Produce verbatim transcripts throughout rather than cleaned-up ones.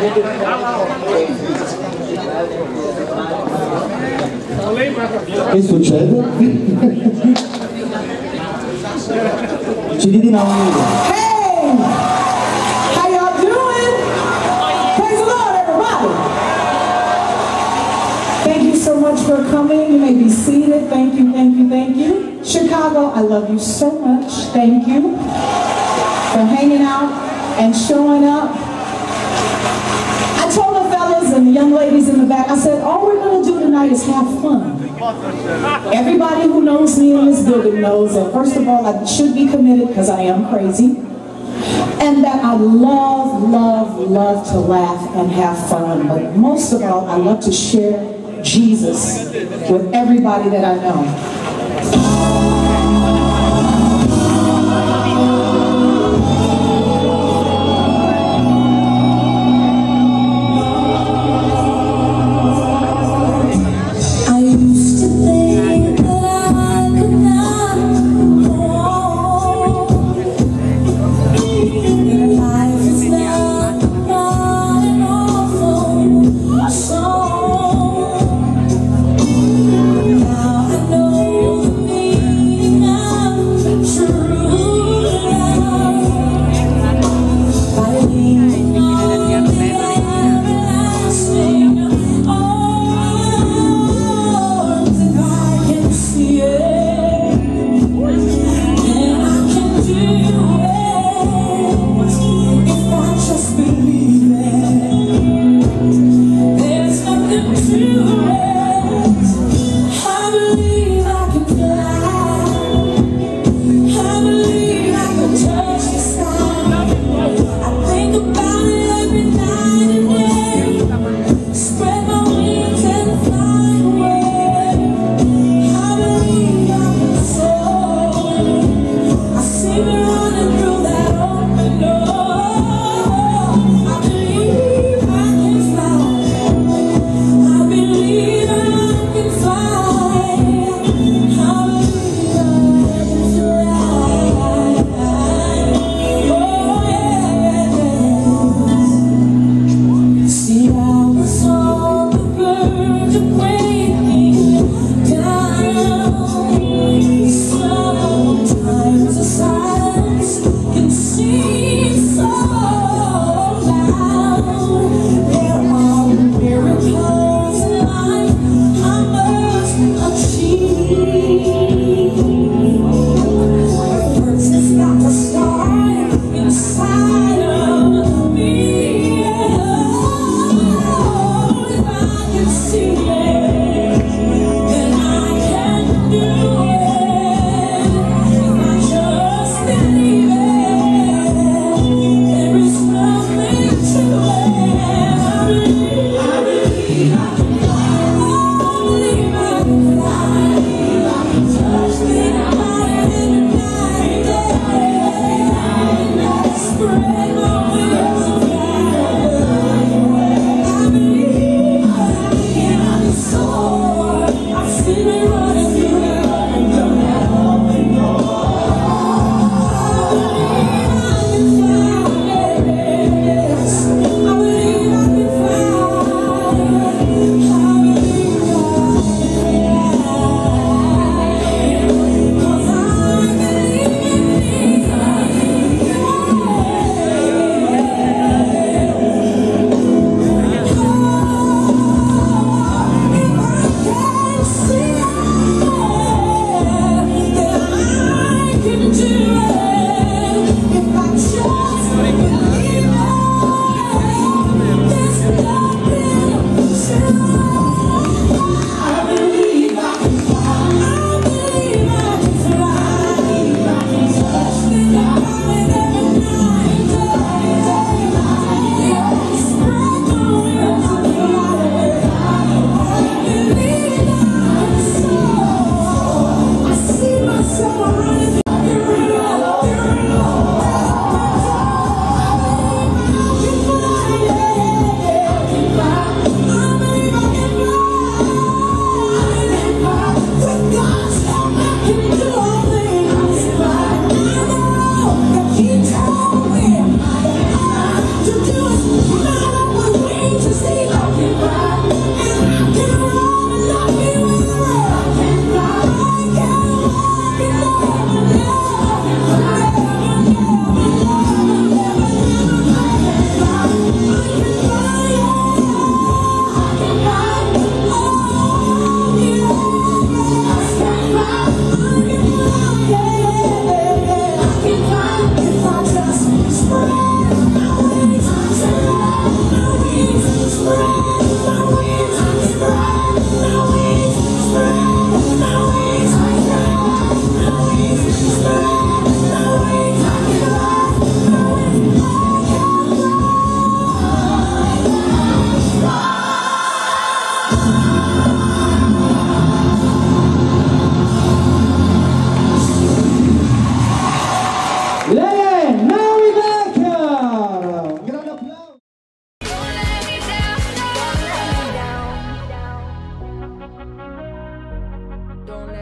Che succede? Ci di no. Hey! How y'all doing? Praise the Lord, everybody! Thank you so much for coming. You may be seated. Thank you, thank you, thank you. Chicago, I love you so much. Thank you for hanging out and showing up. I told the fellas and the young ladies in the back, I said, all we're going to do tonight is have fun. Everybody who knows me in this building knows that, first of all, I should be committed because I am crazy. And that I love, love, love to laugh and have fun. But most of all, I love to share Jesus with everybody that I know.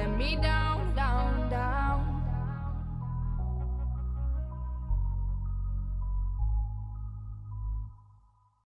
me down.